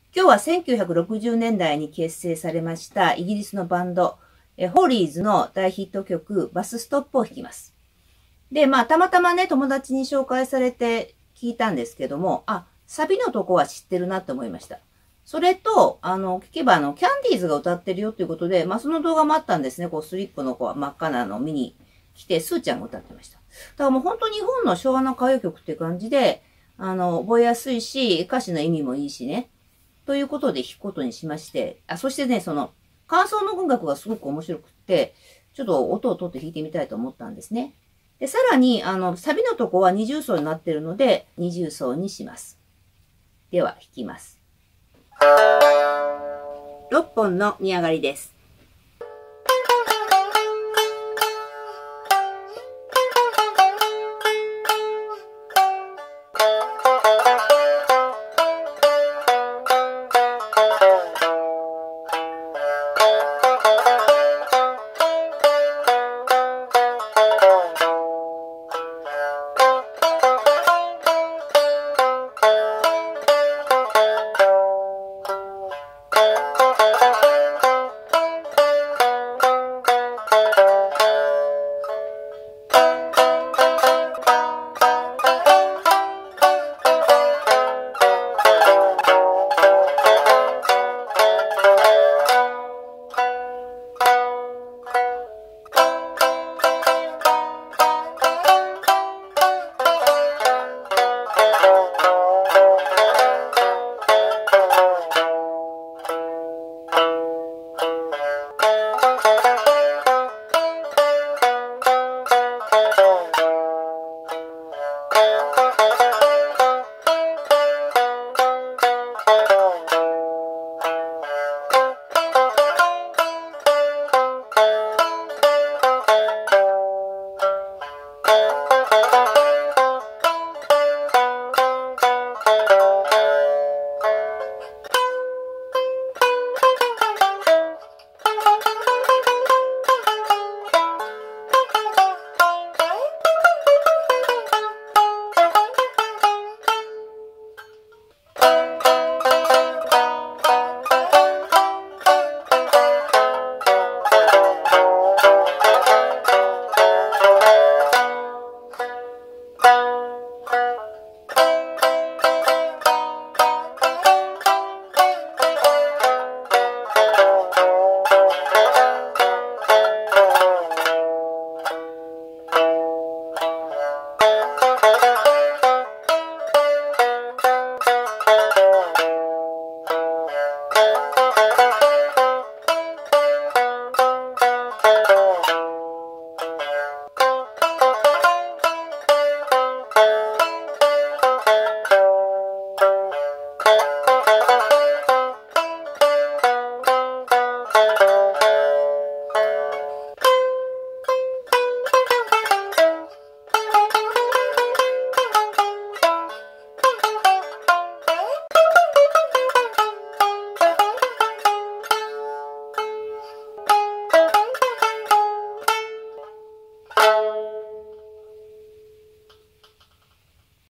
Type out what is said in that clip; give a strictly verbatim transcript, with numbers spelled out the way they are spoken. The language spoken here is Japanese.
今日はせんきゅうひゃくろくじゅうねんだいに結成されましたイギリスのバンド、えホーリーズの大ヒット曲、バスストップを弾きます。で、まあ、たまたまね、友達に紹介されて聞いたんですけども、あ、サビのとこは知ってるなって思いました。それと、あの、聞けば、あの、キャンディーズが歌ってるよということで、まあ、その動画もあったんですね。こう、スリップの子は真っ赤なのを見に来て、スーちゃんが歌ってました。だからもう本当に日本の昭和の歌謡曲って感じで、あの、覚えやすいし、歌詞の意味もいいしね。ということで弾くことにしまして、あ、そしてね、その、感想の音楽がすごく面白くって、ちょっと音を取って弾いてみたいと思ったんですね。で、さらに、あの、サビのとこは二重奏になっているので、二重奏にします。では、弾きます。ろっぽんの煮上がりです。